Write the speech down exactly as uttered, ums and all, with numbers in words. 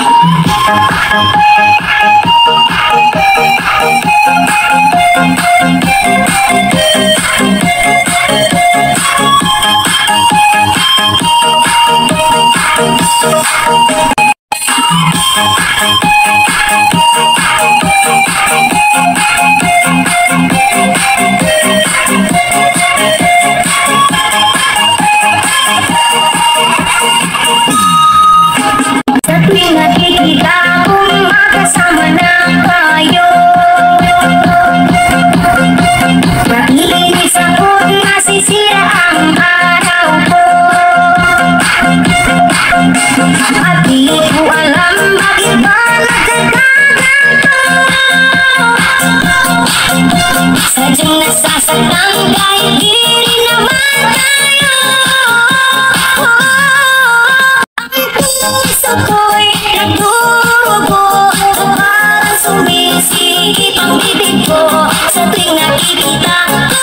Sadyang nasasaktan dahil di rin naman tayo. Ang puso ko'y nagdurugo, parang sumisigit ang bibig ko sa tuwing nakikita ko.